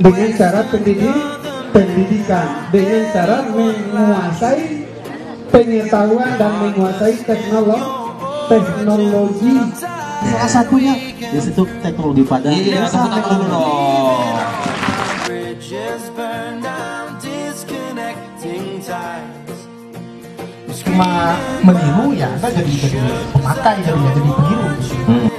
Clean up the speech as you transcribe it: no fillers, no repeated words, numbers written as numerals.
dengan cara pendidikan, dengan cara menguasai pengetahuan dan menguasai teknologi. Salah satunya di situ teknologi pada tepuk tangan dulu dong. cuma meniru ya, Anda jadi pemakai jadi peniru.